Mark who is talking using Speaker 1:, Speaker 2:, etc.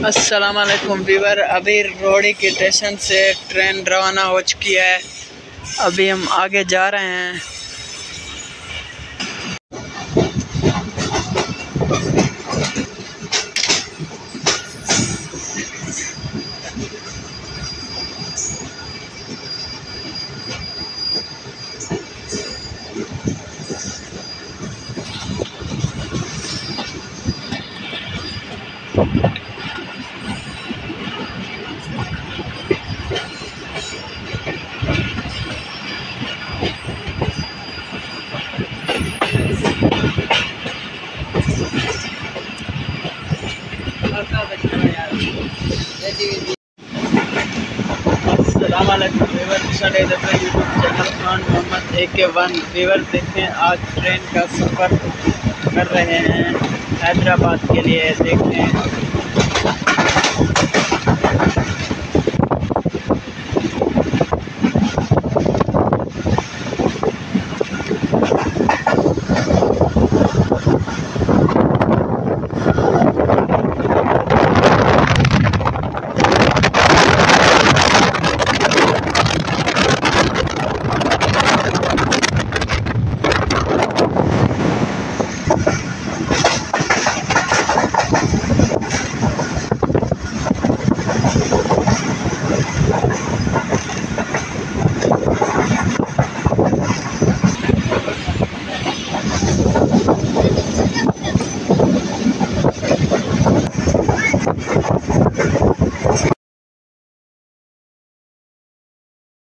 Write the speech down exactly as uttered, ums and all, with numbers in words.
Speaker 1: अस्सलाम वालेकुम वीवर। अभी रोड़ी के स्टेशन से ट्रेन रवाना हो चुकी है। अभी हम आगे जा रहे हैं। चैनल मोहम्मद ए के वन वीवर देखें। आज ट्रेन का सफ़र कर रहे हैं हैदराबाद के लिए। देखें